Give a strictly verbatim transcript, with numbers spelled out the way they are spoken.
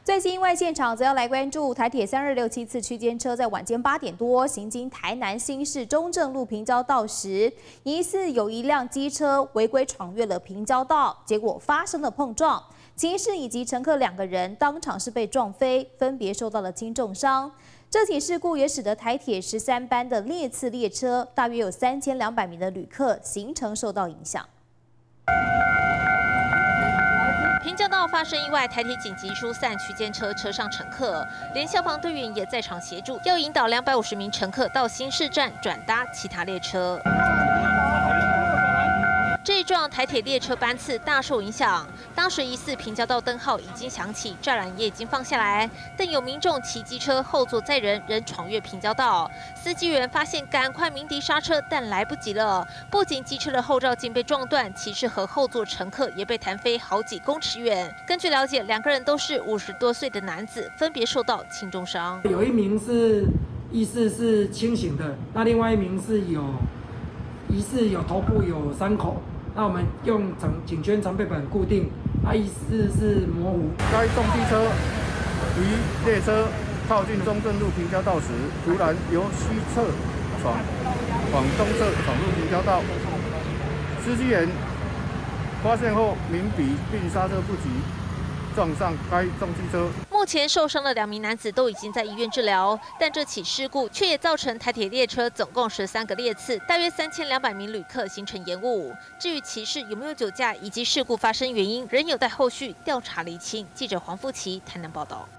最新意外现场则要来关注台铁三二六七次区间车在晚间八点多行经台南新市中正路平交道时，疑似有一辆机车违规闯越了平交道，结果发生了碰撞，骑士以及乘客两个人当场是被撞飞，分别受到了轻重伤。这起事故也使得台铁十三班的列次列车大约有三千两百名的旅客行程受到影响。 平交道发生意外，台铁紧急疏散区间车车上乘客，连消防队员也在场协助，要引导两百五十名乘客到新市站转搭其他列车。这一撞，台铁列车班次大受影响。当时疑似平交道灯号已经响起，栅栏也已经放下来，但有民众骑机车后座载人仍闯越平交道，司机员发现赶快鸣笛刹车，但来不及了。不仅机车的后照镜被撞断，骑士和后座乘客也被弹飞好几公尺远。根据了解，两个人都是五十多岁的男子，分别受到轻重伤。 有一名是意识是清醒的，那另外一名是有疑似有头部有伤口。 那我们用长颈圈长背本固定，它意思是模糊。 该重机车于列车靠近中正路平交道时，突然由西侧闯往东侧闯入平交道，司机员发现后鸣笛并刹车不及，撞上该重机车。 目前受伤的两名男子都已经在医院治疗，但这起事故却也造成台铁列车总共十三个列次，大约三千两百名旅客行程延误。至于骑士有没有酒驾以及事故发生原因，仍有待后续调查厘清。记者黄富琪台南报道。